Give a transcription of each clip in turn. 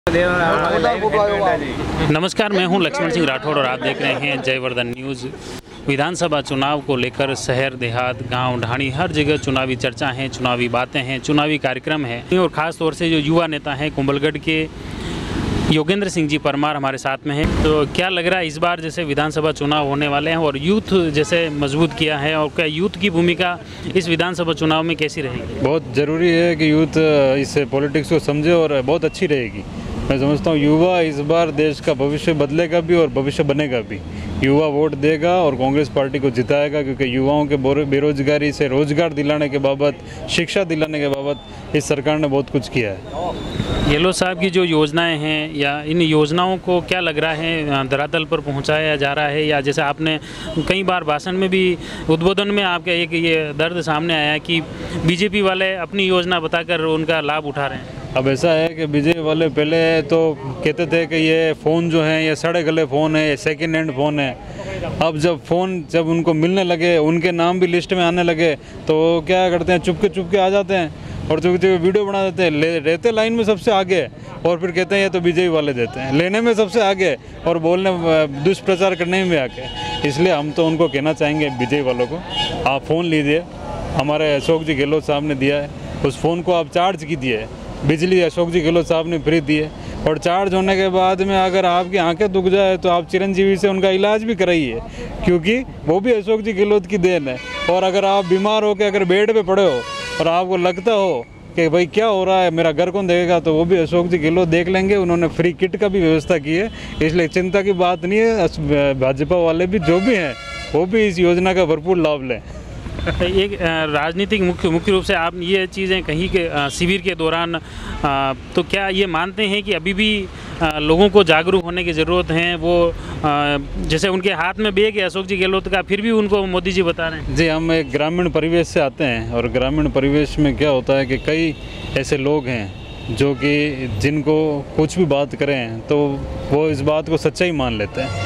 नमस्कार, मैं हूं लक्ष्मण सिंह राठौड़ और आप देख रहे हैं जयवर्धन न्यूज़। विधानसभा चुनाव को लेकर शहर देहात गांव ढाणी हर जगह चुनावी चर्चा है, चुनावी बातें हैं, चुनावी कार्यक्रम है और ख़ास तौर से जो युवा नेता हैं कुंभलगढ़ के योगेंद्र सिंह जी परमार हमारे साथ में हैं। तो क्या लग रहा है इस बार जैसे विधानसभा चुनाव होने वाले हैं और यूथ जैसे मजबूत किया है, और क्या यूथ की भूमिका इस विधानसभा चुनाव में कैसी रहेगी? बहुत ज़रूरी है कि यूथ इस पॉलिटिक्स को समझे और बहुत अच्छी रहेगी। मैं समझता हूँ युवा इस बार देश का भविष्य बदलेगा भी और भविष्य बनेगा भी। युवा वोट देगा और कांग्रेस पार्टी को जिताएगा, क्योंकि युवाओं के बेरोजगारी से रोजगार दिलाने के बाबत, शिक्षा दिलाने के बाबत इस सरकार ने बहुत कुछ किया है। येलो साहब की जो योजनाएं हैं, या इन योजनाओं को क्या लग रहा है धरातल पर पहुंचाया जा रहा है, या जैसे आपने कई बार भाषण में भी उद्बोधन में आपका एक ये दर्द सामने आया कि बीजेपी वाले अपनी योजना बताकर उनका लाभ उठा रहे हैं? अब ऐसा है कि बीजेपी वाले पहले तो कहते थे कि ये फ़ोन जो है ये सड़े गले फ़ोन है, ये सेकेंड हैंड फ़ोन है। अब जब उनको मिलने लगे, उनके नाम भी लिस्ट में आने लगे, तो क्या करते हैं, चुपके आ जाते हैं और चुपके वीडियो बना देते हैं। रहते लाइन में सबसे आगे और फिर कहते हैं ये तो बीजेपी वाले देते हैं, लेने में सबसे आगे और बोलने दुष्प्रचार करने में आगे। इसलिए हम तो उनको कहना चाहेंगे बीजेपी वालों को, आप फ़ोन लीजिए, हमारे अशोक जी गहलोत साहब ने दिया है, उस फ़ोन को आप चार्ज कीजिए। बिजली अशोक जी गहलोत साहब ने फ्री दी है, और चार्ज होने के बाद में अगर आपकी आंखें दुख जाए तो आप चिरंजीवी से उनका इलाज भी कराइए, क्योंकि वो भी अशोक जी गहलोत की देन है। और अगर आप बीमार हो के अगर बेड पे पड़े हो और आपको लगता हो कि भाई क्या हो रहा है, मेरा घर कौन देखेगा, तो वो भी अशोक जी गहलोत देख लेंगे। उन्होंने फ्री किट का भी व्यवस्था की है, इसलिए चिंता की बात नहीं है। भाजपा वाले भी जो भी हैं वो भी इस योजना का भरपूर लाभ लें। एक राजनीतिक मुख्य रूप से आप ये चीज़ें कहीं के शिविर के दौरान तो क्या ये मानते हैं कि अभी भी लोगों को जागरूक होने की ज़रूरत है? वो जैसे उनके हाथ में बैग है अशोक जी गहलोत का, फिर भी उनको मोदी जी बता रहे हैं। जी, हम एक ग्रामीण परिवेश से आते हैं और ग्रामीण परिवेश में क्या होता है कि कई ऐसे लोग हैं जो कि जिनको कुछ भी बात करें तो वो इस बात को सच्चाई मान लेते हैं।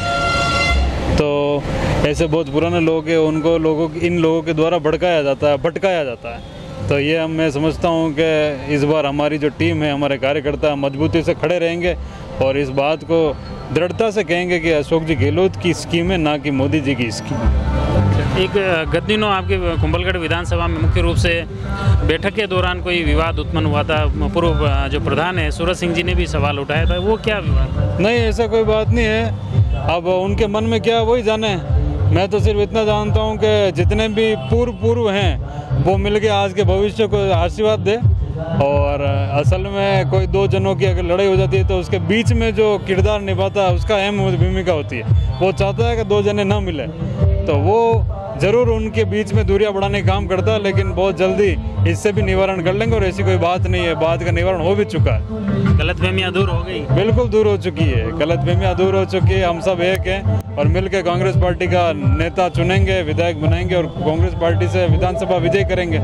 तो ऐसे बहुत पुराने लोग हैं, उनको इन लोगों के द्वारा भटकाया जाता है। तो ये मैं समझता हूँ कि इस बार हमारी जो टीम है, हमारे कार्यकर्ता मजबूती से खड़े रहेंगे और इस बात को दृढ़ता से कहेंगे कि अशोक जी गहलोत की स्कीम है, ना कि मोदी जी की स्कीम। एक गत दिनों आपके कुंभलगढ़ विधानसभा में मुख्य रूप से बैठक के दौरान कोई विवाद उत्पन्न हुआ था। पूर्व जो प्रधान है सूरज सिंह जी ने भी सवाल उठाया था, वो क्या विवाद? नहीं, ऐसा कोई बात नहीं है। अब उनके मन में क्या वही जाने। मैं तो सिर्फ इतना जानता हूँ कि जितने भी पूर्व हैं वो मिलके आज के भविष्य को आशीर्वाद दे। और असल में कोई दो जनों की अगर लड़ाई हो जाती है तो उसके बीच में जो किरदार निभाता है उसका अहम भूमिका होती है। वो चाहता है कि दो जने ना मिले, तो वो ज़रूर उनके बीच में दूरियां बढ़ाने का काम करता है, लेकिन बहुत जल्दी इससे भी निवारण कर लेंगे और ऐसी कोई बात नहीं है। बात का निवारण हो भी चुका है। गलतफहमियां दूर हो गई? बिल्कुल दूर हो चुकी है, गलतफहमियां दूर हो चुकी है। हम सब एक हैं और मिलकर कांग्रेस पार्टी का नेता चुनेंगे, विधायक बनाएंगे और कांग्रेस पार्टी से विधानसभा विजय करेंगे।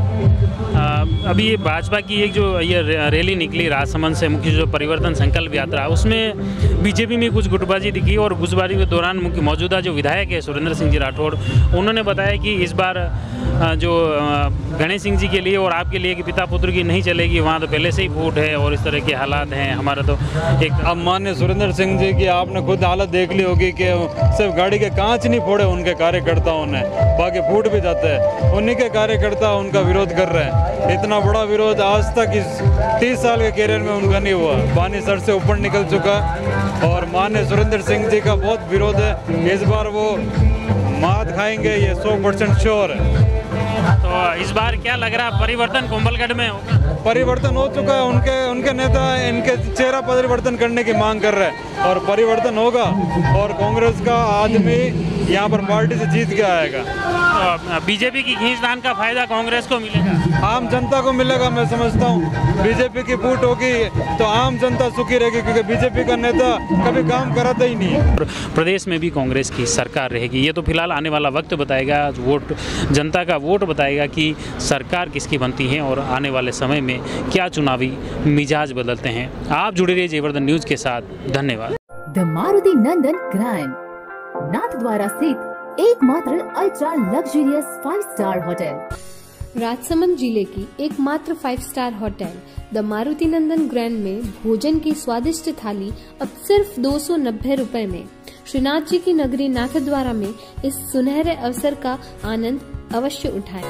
अभी ये भाजपा की एक जो ये रैली निकली राजसमंद से, मुख्य जो परिवर्तन संकल्प यात्रा, उसमें बीजेपी में कुछ गुटबाजी दिखी और गुटबाजी के दौरान मुख्य मौजूदा जो विधायक है सुरेंद्र सिंह जी राठौड़, उन्होंने बताया कि इस बार जो गणेश सिंह जी के लिए और आपके लिए कि पिता पुत्र की नहीं चलेगी, वहाँ तो पहले से ही फूट है और इस तरह के हालात हैं। हमारा तो एक अब मान्य सुरेंद्र सिंह जी की आपने खुद हालत देख ली होगी कि सिर्फ गाड़ी के कांच नहीं फोड़े उनके कार्यकर्ताओं ने, बाकी फूट भी जाते हैं। उन्हीं के कार्यकर्ता उनका विरोध कर रहे हैं। इतना बड़ा विरोध आज तक इस 30 साल के कैरियर में उनका नहीं हुआ। पानी सर से ऊपर निकल चुका और मान्य सुरेंद्र सिंह जी का बहुत विरोध है। इस बार वो मात खाएंगे, ये 100% श्योर है। तो इस बार क्या लग रहा है परिवर्तन कुंभलगढ़ में होगा? परिवर्तन हो चुका है। उनके नेता इनके चेहरा परिवर्तन करने की मांग कर रहे हैं और परिवर्तन होगा और कांग्रेस का आदमी यहाँ पर पार्टी से जीत के आएगा। तो बीजेपी की खींचतान का फायदा कांग्रेस को मिलेगा, आम जनता को मिलेगा। मैं समझता हूँ बीजेपी की फूट होगी तो आम जनता सुखी रहेगी, क्योंकि बीजेपी का नेता कभी काम कराता ही नहीं है। प्रदेश में भी कांग्रेस की सरकार रहेगी। ये तो फिलहाल आने वाला वक्त बताएगा, वोट जनता का वोट बताएगा कि सरकार किसकी बनती है और आने वाले समय में क्या चुनावी मिजाज बदलते हैं। आप जुड़े रहिए जयवर्धन न्यूज के साथ। धन्यवाद। The Maruti Nandan grand Nathdwara स्थित एकमात्र ultra luxurious 5 star hotel Rajsamand जिले की एकमात्र 5 star hotel the Maruti Nandan grand में भोजन की स्वादिष्ट थाली अब सिर्फ 290 रुपए में। श्रीनाथ जी की नगरी नाथद्वारा में इस सुनहरे अवसर का आनंद अवश्य उठाएं।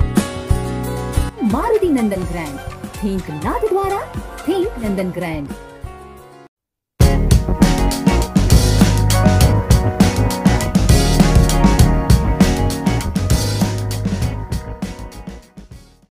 Maruti Nandan grand, think Nathdwara, think Nandan grand.